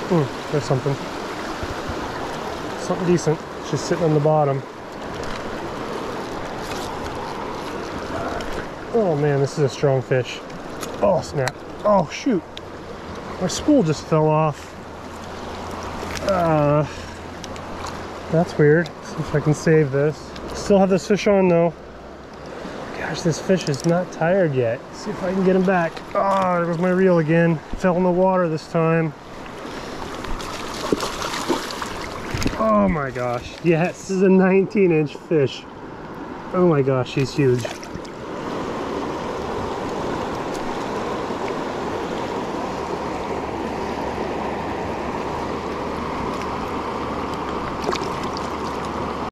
There's something. Something decent. It's just sitting on the bottom. Oh man, this is a strong fish. Oh snap. Oh shoot. My spool just fell off. That's weird. Let's see if I can save this. Still have this fish on though. Gosh, this fish is not tired yet. Let's see if I can get him back. Oh, there was my reel again. Fell in the water this time. Oh my gosh. Yes, this is a 19-inch fish. Oh my gosh, he's huge.